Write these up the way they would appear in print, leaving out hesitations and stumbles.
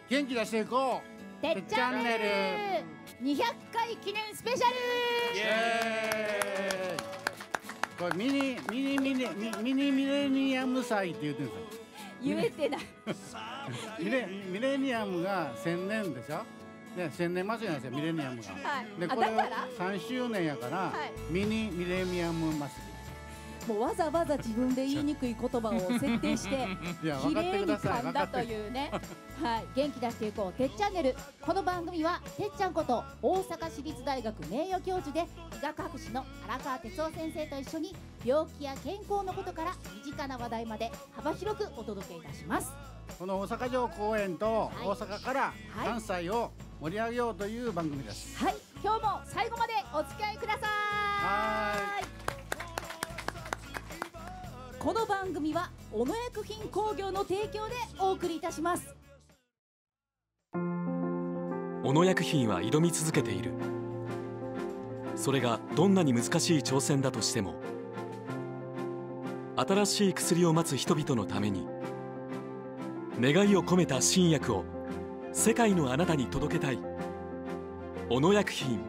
元気出していこう。 てっちゃんねる200回記念スペシャル。 イエーイ。これミレニアム祭って言ってるんですよ。 言えてない。 ミレニアムが1000年でしょ。ね、1000年祭りなんですよ、ミレニアムが。 はい。 でこれはだから 3周年やから、 はいミレニアム祭もうわざわざ自分で言いにくい言葉を設定してり。いや、分かって綺麗にください。 噛んだというね。はい、元気出していこうてっチャンネル。この番組はてっちゃんこと大阪市立大学名誉教授で医学博士の荒川哲夫先生と一緒に病気や健康のことから身近な話題まで幅広くお届けいたします。 この大阪城公園とはい大阪から関西を盛り上げようという番組です。 はい、今日も最後までお付き合いください。この番組は小野薬品工業の提供でお送りいたします。 小野薬品は挑み続けている。それがどんなに難しい挑戦だとしても、新しい薬を待つ人々のために願いを込めた新薬を世界のあなたに届けたい。小野薬品。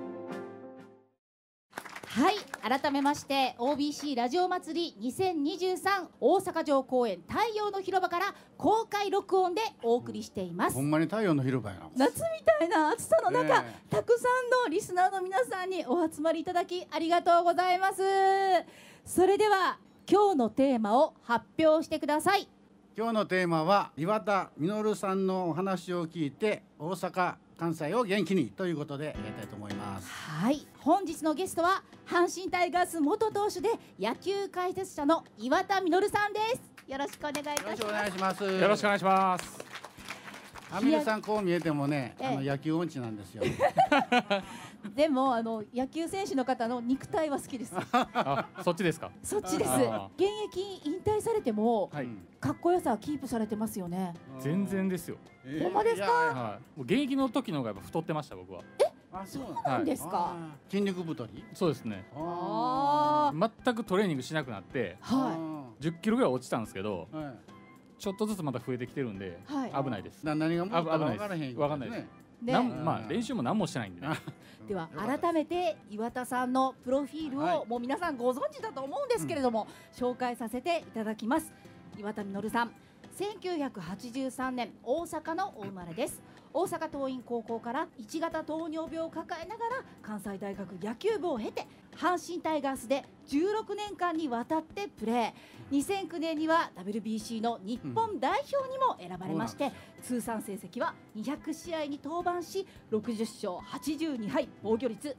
はい、改めましてOBC ラジオ祭り2023大阪城公園太陽の広場から公開録音でお送りしています。 ほんまに太陽の広場やな。 夏みたいな暑さの中、 ねたくさんのリスナーの皆さんにお集まりいただきありがとうございます。それでは今日のテーマを発表してください。 今日のテーマは岩田稔さんのお話を聞いて大阪関西を元気にということでやりたいと思います。 はい、本日のゲストは阪神タイガース元投手で野球解説者の岩田稔さんです。よろしくお願いいたします。 よろしくお願いします。 よろしくお願いします。 アミルさんこう見えてもね、 ええ野球音痴なんですよ。 でも野球選手の方の肉体は好きです。 あ、そっちですか。 そっちです。 あ現役引退されても、 はい、 かっこよさはキープされてますよね。 全然ですよ。 ほんまですか？ いやいやはい、もう現役の時の方がやっぱ太ってました僕は。 あ、そうそうなんですか。 あー筋肉太り。 そうですね。 あ全くトレーニングしなくなってあ、は 10キロぐらい落ちたんですけど、 はい。 ちょっとずつまた増えてきてるんで、 はい危ないです。 何がもう危ない分からへんです。わかんないです。 い。ね、 まあ練習も何もしてないんでね。 では改めて岩田さんのプロフィールはをもう皆さんご存知だと思うんですけれども、紹介させていただきます。岩田稔さん、1983年大阪のお生まれです。大阪桐蔭高校から1型糖尿病を抱えながら関西大学野球部を経て阪神タイガースで16年間にわたってプレー。2009年には WBC の日本代表にも選ばれまして、通算成績は200試合に登板し60勝82敗、防御率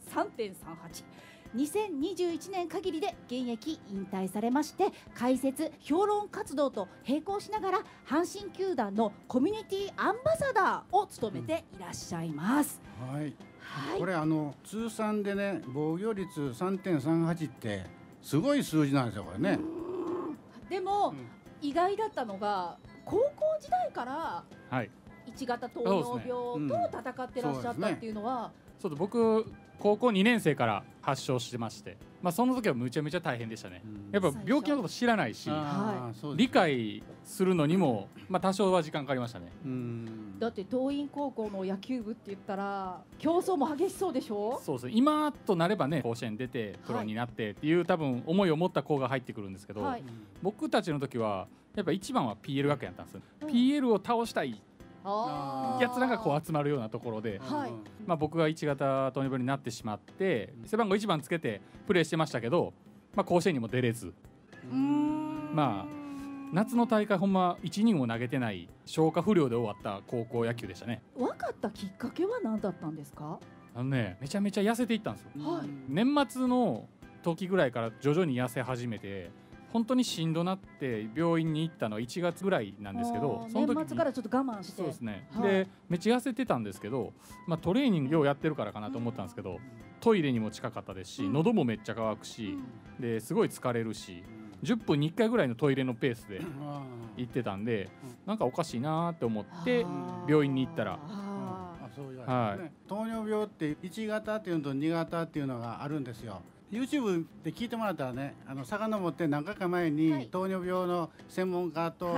3.38。2021年限りで現役引退されまして、解説評論活動と並行しながら阪神球団のコミュニティアンバサダーを務めていらっしゃいます。 はい。 はい、 これ通算でね、防御率 3.38 ってすごい数字なんですよこれね。 でも、意外だったのが高校時代からはい。 1型糖尿病と戦ってらっしゃったっていうのは、 そうです。僕高校2年生から発症してまして、まあその時はむちゃむちゃ大変でしたね。やっぱ病気のこと知らないし、理解するのにもまあ多少は時間かかりましたね。 だって桐蔭高校の野球部って言ったら競争も激しそうでしょ。 そうですね。今となればね、甲子園出てプロになってっていう多分思いを持った子が入ってくるんですけど、 はい、 僕たちの時はやっぱ一番は PL 学園やったんですよ。PL を倒したいやつらがこう集まるようなところで、 はい、 まあ僕が1型糖尿病になってしまって背番号1番つけてプレーしてましたけど、まあ甲子園にも出れず、まあ夏の大会ほんま1イニングも投げてない消化不良で終わった高校野球でしたね。 分かったきっかけは何だったんですか？ めちゃめちゃ痩せていったんですよ。 はい、 年末の時ぐらいから徐々に痩せ始めて、本当にしんどなって病院に行ったのは1月ぐらいなんですけど、 その時年末からちょっと我慢して。 そうですね、 はい、 でめっちゃ痩せてたんですけど、まあ、トレーニングをやってるからかなと思ったんですけど、トイレにも近かったですし、喉もめっちゃ乾くし、ですごい疲れるし、10分に1回ぐらいのトイレのペースで行ってたんで、なんかおかしいなって思って病院に行ったら、 糖尿病って1型っていうのと2型っていうのがあるんですよ。YouTube で聞いてもらったらね、遡って何回か前に糖尿病の専門家と、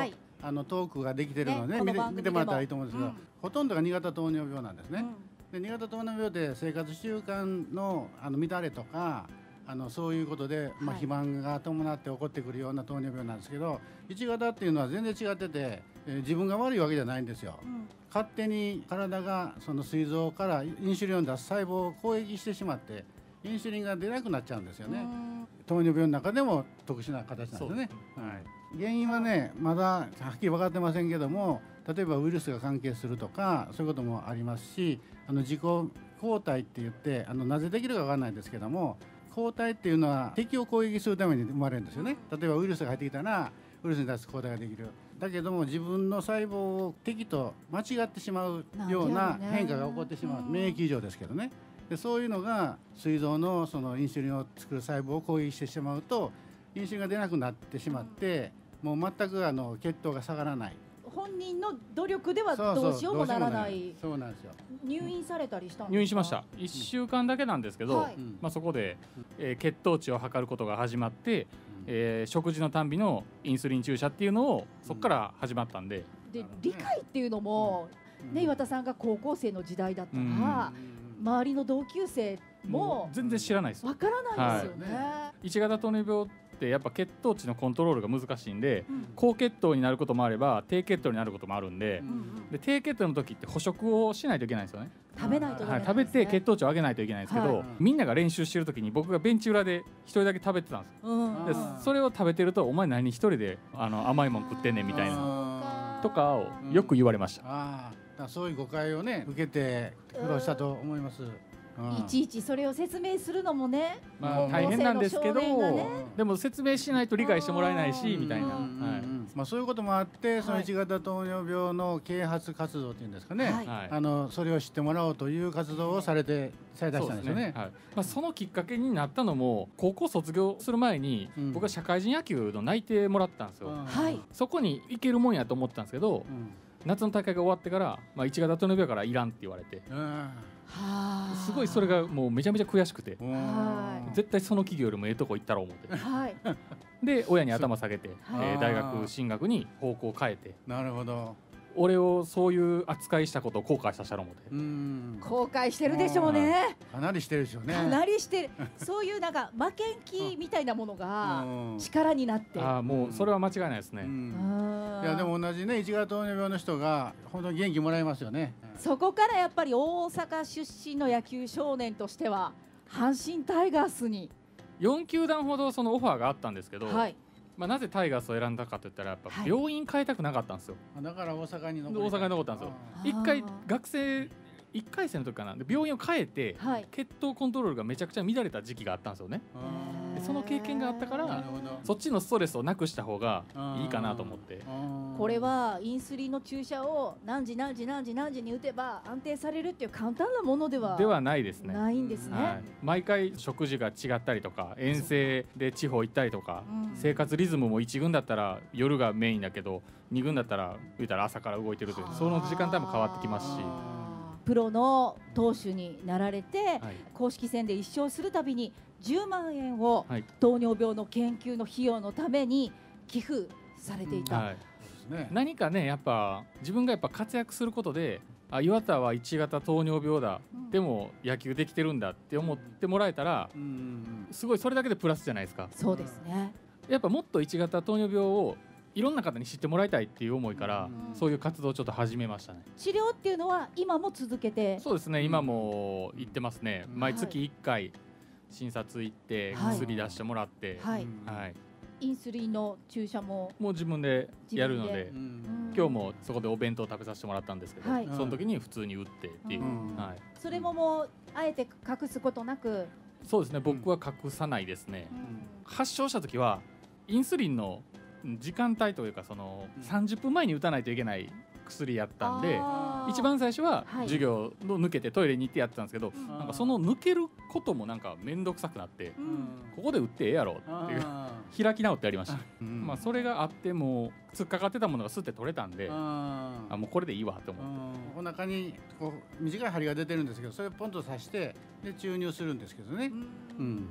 トークができてるので、 ねこの番組見てもらったらいいと思うんですけど、 うんほとんどが2型糖尿病なんですね。 うんで2型糖尿病で生活習慣の乱れとかそういうことで、 はい肥満が伴って起こってくるような糖尿病なんですけど、1型っていうのは全然違ってて、自分が悪いわけじゃないんですよ。 うん勝手に体がその膵臓からインシュリンを出す細胞を攻撃してしまってインシュリンが出なくなっちゃうんですよね。糖尿病の中でも特殊な形なんですね。原因はねまだはっきり分かってませんけども、例えばウイルスが関係するとかそういうこともありますし、自己抗体って言ってなぜできるか分からないんですけども、抗体っていうのは敵を攻撃するために生まれるんですよね。例えばウイルスが入ってきたらウイルスに対す抗体ができる。だけども自分の細胞を敵と間違ってしまうような変化が起こってしまう、免疫異常ですけどね。でそういうのが膵臓のそのインスリンを作る細胞を攻撃してしまうとインスリンが出なくなってしまって、もう全く血糖が下がらない。 本人の努力ではどうしようもならない。 そうなんですよ。 入院されたりしたんですか？ 入院しました。1週間だけなんですけど、 はいそこで、血糖値を測ることが始まって、食事のたんびのインスリン注射っていうのをそこから始まったんで、 で理解っていうのも、岩田さんが高校生の時代だったら、周りの同級生も全然知らないです。 わからないですよね。 1型糖尿病ってやっぱ血糖値のコントロールが難しいんで、高血糖になることもあれば低血糖になることもあるんで、で低血糖の時って捕食をしないといけないんですよね。 食べないといけないですね。 食べて血糖値を上げないといけないんですけど、みんなが練習してる時に僕がベンチ裏で一人だけ食べてたんですよ。でそれを食べてるとお前何一人で甘いもん食ってんねんみたいなとかをよく言われました。 だからそういう誤解をね受けて苦労したと思います。 いちいちそれを説明するのもね、 大変なんですけど、 高校生の少年がねでも説明しないと理解してもらえないしみたいな。 そういうこともあってその1型糖尿病の啓発活動っていうんですかね、それを知ってもらおうという活動をされ出したんですよね。 そのきっかけになったのも高校卒業する前に僕は社会人野球の内定もらったんですよ。そこに行けるもんやと思ってたんですけど、夏の大会が終わってから1型糖尿病からいらんって言われて、すごいそれがもうめちゃめちゃ悔しくて、絶対その企業よりもええとこ行ったろう思ってで親に頭下げて大学進学に方向を変えて、 なるほど、 俺をそういう扱いしたことを後悔させたろう思って。 後悔してるでしょうね。 かなりしてるでしょうね。 かなりしてる。そういうなんか負けん気みたいなものが力になって、 もうそれは間違いないですね。 いやでも同じね1型糖尿病の人が本当に元気もらえますよね。 そこからやっぱり大阪出身の野球少年としては阪神タイガースに 4球団ほどそのオファーがあったんですけど、 はいなぜタイガースを選んだかといったらやっぱ病院変えたくなかったんですよ。 だから大阪に残ったんですよ。一回学生1回生の時かな、で病院を変えて、血糖コントロールがめちゃくちゃ乱れた時期があったんですよね。でその経験があったからそっちのストレスをなくした方がいいかなと思って。 これはインスリンの注射を何時に打てば安定されるっていう簡単なものではないですね。 ないんですね。 毎回食事が違ったりとか遠征で地方行ったりとか、生活リズムも1軍だったら夜がメインだけど2軍だったら言うたら朝から動いてるという、その時間帯も変わってきますし。 プロの投手になられて、公式戦で1勝するたびに10万円を糖尿病の研究の費用のために寄付されていた。 何かねやっぱ自分がやっぱ活躍することで、岩田は1型糖尿病だ、でも野球できてるんだって思ってもらえたら、すごいそれだけでプラスじゃないですか。 そうですね。 やっぱもっと1型糖尿病をいろんな方に知ってもらいたいっていう思いから、そういう活動をちょっと始めましたね。 治療っていうのは今も続けて？ そうですね、今も行ってますね。毎月1回診察行って薬出してもらって、 インスリンの注射もう自分でやるので、今日もそこでお弁当食べさせてもらったんですけど、その時に普通に打ってっていう。 それももうあえて隠すことなく？ そうですね、僕は隠さないですね。発症した時はインスリンの時間帯というかその30分前に打たないといけない薬やったんで、一番最初は授業の抜けてトイレに行ってやってたんですけど、なんかその抜けることもなんか面倒くさくなって、ここで打ってええやろっていう開き直ってやりました。それがあっても突っかかってたものがスッて取れたんで、もうこれでいいわと思って。 お腹にこう短い針が出てるんですけど、それをポンと刺してで注入するんですけどね。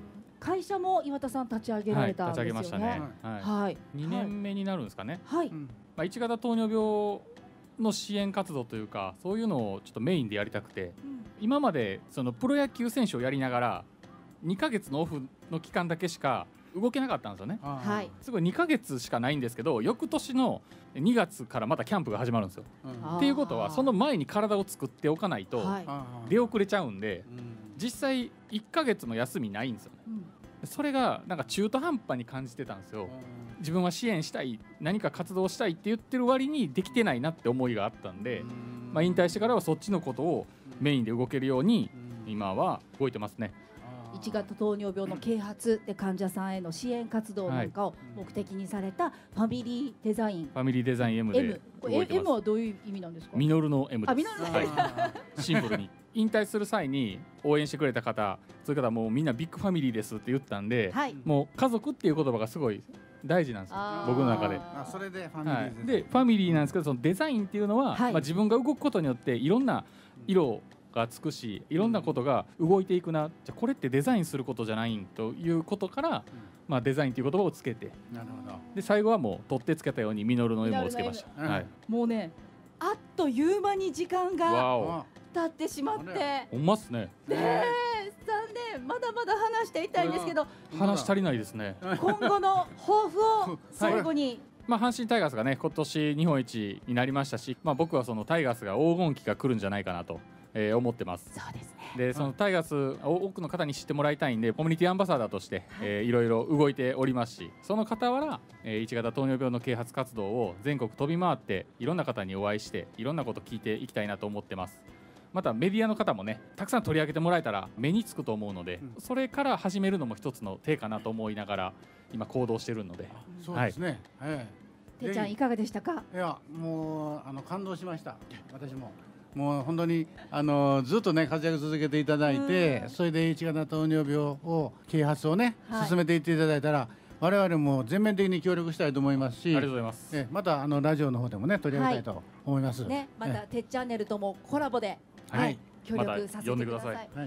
会社も岩田さん立ち上げられたんですよね。 立ち上げましたね。はい。2年目になるんですかね。 はい。 1型糖尿病の支援活動というか、そういうのをちょっとメインでやりたくて、今までそのプロ野球選手をやりながら2ヶ月のオフの期間だけしか動けなかったんですよね。 はい。 すごい2ヶ月しかないんですけど、翌年の2月からまたキャンプが始まるんですよ。っていうことはその前に体を作っておかないと出遅れちゃうんで、実際1ヶ月も休みないんですよね。それがなんか中途半端に感じてたんですよ。自分は支援したい、何か活動したいって言ってる割にできてないなって思いがあったんで、引退してからはそっちのことをメインで動けるように今は動いてますね。 1型糖尿病の啓発で患者さんへの支援活動なんかを目的にされたファミリーデザイン、 ファミリーデザイン M で動いてます。 M はどういう意味なんですか？ ミノルの M です。 ミノルの M、 はい、シンプルに引退する際に応援してくれた方、そういう方はもうみんなビッグファミリーですって言ったんで、はい、もう家族っていう言葉がすごい大事なんですよ、僕の中で。 それでファミリーです、 はい、でファミリーなんですけど、そのデザインっていうのは、はい、自分が動くことによっていろんな色がつくし、いろんなことが動いていくな、じゃこれってデザインすることじゃないんということから、デザインという言葉をつけて、なるほど。で最後はもう取ってつけたようにミノルの M をつけました。はい、もうね、あっという間に時間が経ってしまって、 ほんまっすね。 残念、まだまだ話していたいんですけど、 話足りないですね。 今後の抱負を最後に。 阪神タイガースがね、今年日本一になりましたし、僕はそのタイガースが黄金期が来るんじゃないかなと思ってます。 そうですね。 でそのタイガース多くの方に知ってもらいたいんで、コミュニティアンバサダーとして、いろいろ動いておりますし、その傍ら、1型糖尿病の啓発活動を全国飛び回っていろんな方にお会いしていろんなこと聞いていきたいなと思ってます。またメディアの方もね、たくさん取り上げてもらえたら目につくと思うので、それから始めるのも一つの手かなと思いながら今行動してるので。 そうですね。 てっちゃんいかがでしたか？ いや、もう感動しました。私ももう本当にずっとね活躍続けていただいて、それで1型糖尿病を啓発をね、進めていっていただいたら、我々も全面的に協力したいと思いますし、 ありがとうございます。 またラジオの方でもね取り上げたいと思います。 ね、またてっチャンネルともコラボで協力させてください。はい、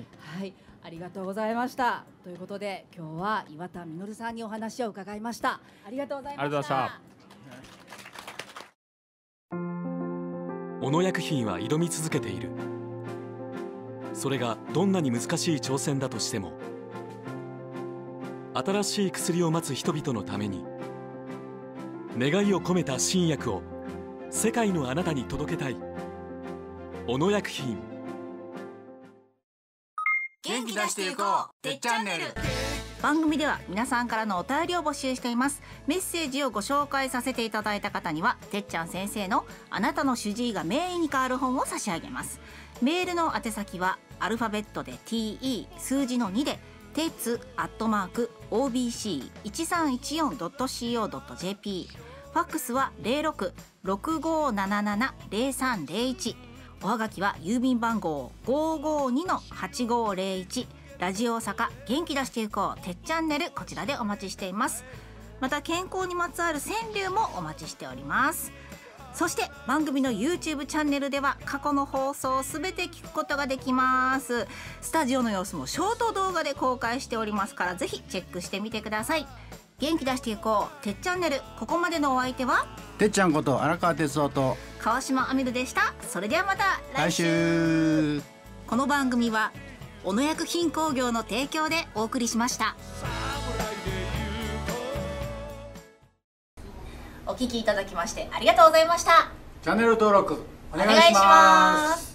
ありがとうございました。ということで今日は岩田実さんにお話を伺いました。ありがとうございました。 ありがとうございました。 小野薬品は挑み続けている。それがどんなに難しい挑戦だとしても、新しい薬を待つ人々のために願いを込めた新薬を世界のあなたに届けたい。小野薬品。 元気出していこうてっチャンネル。 番組では皆さんからのお便りを募集しています。メッセージをご紹介させていただいた方にはてっちゃん先生のあなたの主治医が名医に変わる本を差し上げます。メールの宛先はアルファベットで TE 数字の2でてつ@obc1314.co.jp、 ファックスは 06-6577-0301、おはがきは郵便番号 552-8501、ラジオ大阪元気出していこうてっチャンネル、こちらでお待ちしています。また健康にまつわる川柳もお待ちしております。そして番組の YouTube チャンネルでは過去の放送をすべて聞くことができます。スタジオの様子もショート動画で公開しておりますから、ぜひチェックしてみてください。元気出していこうてっチャンネル、ここまでのお相手はてっちゃんこと荒川哲夫と川島あみるでした。それではまた来週。 この番組は小野薬品工業の提供でお送りしました。お聞きいただきましてありがとうございました。 チャンネル登録お願いします。